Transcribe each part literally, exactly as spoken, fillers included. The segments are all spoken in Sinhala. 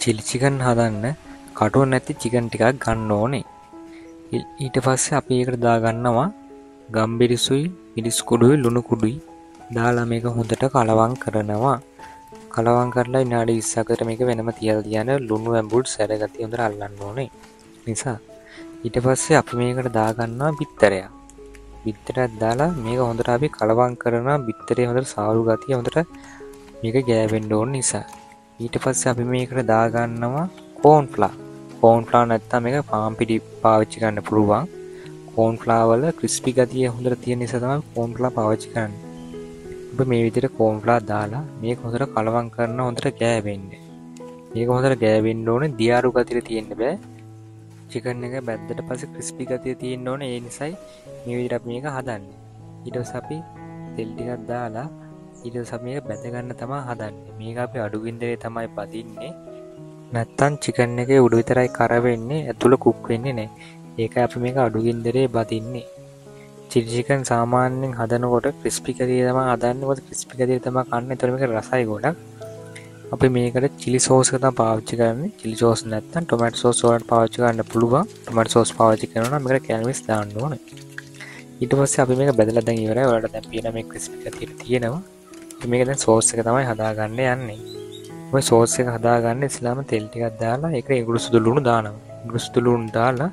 චිලි චිකන් හදන්න කටුව නැති චිකන් ටිකක් ගන්න ඕනේ. ඊට පස්සේ අපි ඒකට දාගන්නවා ගම්බිරිසුයි, මිරිස් කුඩුයි, ලුණු කුඩුයි දාලා මේක හොඳට කලවම් කරනවා. කලවම් කරලා විනාඩි විස්සකට මේක වෙනම තියලා තියන ලුණු ඇඹුල් සැරගතිය හොඳට අල්ලන්න ඕනේ. නිසා ඊට පස්සේ අපි මේකට දාගන්නවා බිත්තරයක්. බිත්තරයක් දාලා මේක හොඳට අපි කලවම් කරනවා. බිත්තරේ හොඳට සාරු ගතිය හොඳට මේක ගෑවෙන්න ඕන නිසා. ඊට පස්සේ අපි මේකට දාගන්නවා කෝන් ෆ්ලා. කෝන් ෆ්ලා නැත්තම් මේක පාන් පිටි පාවිච්චි කරන්න පුළුවන්. කෝන් ෆ්ලා වල ක්‍රිස්පි ගතිය හොඳට තියෙන නිසා තමයි කෝන් ෆ්ලා පාවිච්චි කරන්නේ. ඔබ මේ විදිහට කෝන් ෆ්ලා දාලා මේක හොඳට කලවම් කරන හොඳට ගෑවෙන්න. මේක හොඳට ගෑවෙන්න ඕනේ. දියාරු ගතිය තියෙන්න බෑ. චිකන් එක බැද්දට පස්සේ ක්‍රිස්පි ගතිය තියෙන්න ඕනේ. ඒ නිසායි මේ විදිහට අපි මේක හදන්නේ. ඊට පස්සේ අපි තෙල් ටිකක් දාලා ඊට පස්සේ මේක බැද ගන්න තමයි හදන්නේ. මේක අපි අඩු ගින්දරේ තමයි බදින්නේ. නැත්තම් චිකන් එකේ උඩු විතරයි කර වෙන්නේ, ඇතුළ කුක් වෙන්නේ නැහැ. ඒකයි අපි මේක අඩු ගින්දරේ බදින්නේ. චිලි චිකන් සාමාන්‍යයෙන් හදනකොට ක්‍රිස්පි ගතිය තමයි හදන්නේ. මොකද ක්‍රිස්පි ගතිය තමයි කන්නේ. ඒතර මේක රසයි ගොඩක්. අපි මේකට චිලි සෝස් එක තමයි පාවිච්චි කරන්නේ. චිලි සෝස් නැත්තම් ටොමැටෝ සෝස් වලට පාවිච්චි කරන්න පුළුවන්. ටොමැටෝ සෝස් පාවිච්චි කරනවා නම් මේකට කැලරිස් දාන්න ඕනේ. ඊට පස්සේ අපි මේක බෙදලා දැන් ඉවරයි. ඔයාලට දැන් පේන මේ ක්‍රිස්පි ගතිය තියෙනවා. මේක දැන් සෝස් එක තමයි හදාගන්න යන්නේ. ඔය සෝස් එක හදාගන්න ඉස්සෙල්ලාම තෙල් ටිකක් දාලා ඒකට ඉඟුරු සුදු ලුණු දානවා. ඉඟුරු සුදු ලුණු දාලා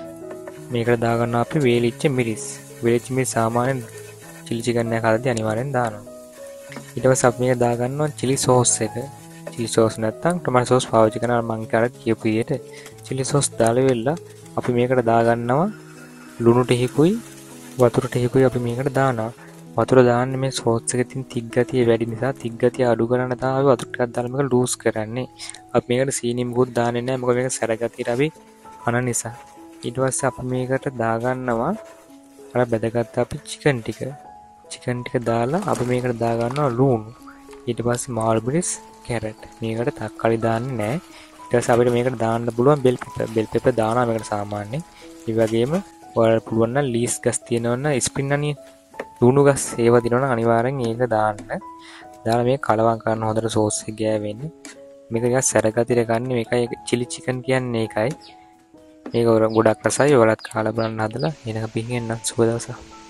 මේකට දාගන්නවා අපි වේලිච්ච මිරිස්. වේලිච්ච මිරිස් සාමාන්‍යයෙන් චිලි චිකන් එක හදද්දී අනිවාර්යෙන් දානවා. ඊට පස්සේ අපි මේක දාගන්නවා චිලි සෝස් එක. චිලි සෝස් නැත්තම් ටොමැටෝ සෝස් පාවිච්චි කරනවා මම කාට කියපු විදිහට චිලි සෝස් දාලා වෙලා අපි මේකට දාගන්නවා ලුණු ටිකකුයි වතුර ටිකකුයි අපි මේකට දානවා. වතුර දාන්නේ මේ සෝස් එකේ තියෙන තික් ගතිය වැඩි නිසා තික් ගතිය අඩු කරන්න තමයි වතුර ටිකක් දාලා මේක ලූස් කරන්නේ. අපි මේකට සීනි මුකුත් දාන්නේ නැහැ. මොකද මේක සැර ගතියට අපි කන නිසා. ඊට පස්සේ අපි මේකට දාගන්නවා අර බෙදගත්ත අපි චිකන් ටික. චිකන් ටික දාලා අපි මේකට දාගන්නවා ලුණු. ඊට පස්සේ මාළු මිරිස්, කැරට්. මේකට තක්කාලි දාන්නේ නැහැ. ඊට පස්සේ අපිට මේකට දාන්න පුළුවන් බෙල් පෙපර්. බෙල් පෙපර් දානවා මේකට සාමාන්‍යයෙන්. ඒ වගේම ඔයාලට පුළුවන් නම් ලීස් ගස් තියෙනවා නම් ස්ප්‍රින් අනියන් ලුණු ගස් ඒව දිනවනම් අනිවාර්යෙන් ඒක දාන්න. දාලා මේක කලවම් කරන හොඳට සෝස් එක ගෑවෙන්නේ. මේක නිකන් සැරගතියට ගන්න මේකයි චිලි චිකන් කියන්නේ ඒකයි. මේක ගොඩක් රසයි. ඔයාලත් කාලා බලන්න හදලා එනක පිහින් එන්න සුබ දවසක්.